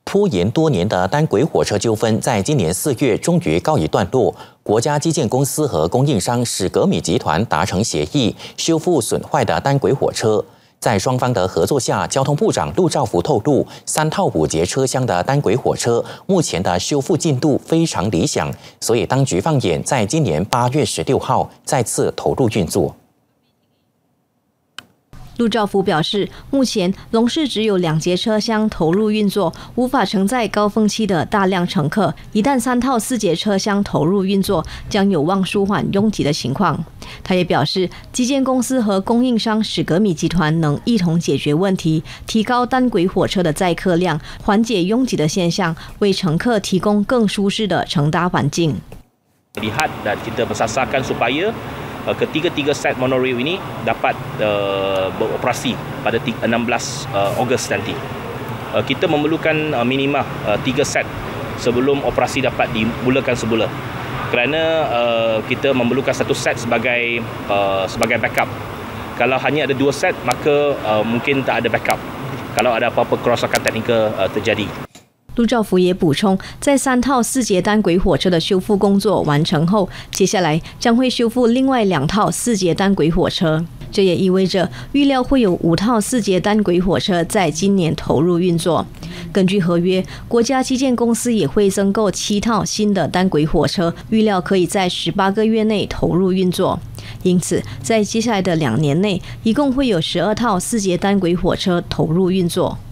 拖延多年的单轨火车纠纷，在今年4月终于告一段落。国家基建公司和供应商史格米集团达成协议，修复损坏的单轨火车。在双方的合作下，交通部长陆兆福透露，3套5节车厢的单轨火车目前的修复进度非常理想，所以当局放眼在今年8月16号再次投入运作。 陆兆福表示，目前龙市只有2节车厢投入运作，无法承载高峰期的大量乘客。一旦3套4节车厢投入运作，将有望舒缓拥挤的情况。他也表示，基建公司和供应商史格米集团能一同解决问题，提高单轨火车的载客量，缓解拥挤的现象，为乘客提供更舒适的乘搭环境。 Lihat dan kita bersasarkan supaya ketiga-tiga set monorail ini dapat beroperasi pada 16 Ogos nanti. Kita memerlukan minima 3 set sebelum operasi dapat dimulakan semula. Kerana kita memerlukan 1 set sebagai backup. Kalau hanya ada 2 set, maka mungkin tak ada backup. Kalau ada apa-apa kerosakan teknikal terjadi. 陆兆福也补充，在3套4节单轨火车的修复工作完成后，接下来将会修复另外2套4节单轨火车。这也意味着预料会有5套4节单轨火车在今年投入运作。根据合约，国家基建公司也会增购7套新的单轨火车，预料可以在18个月内投入运作。因此，在接下来的2年内，一共会有12套4节单轨火车投入运作。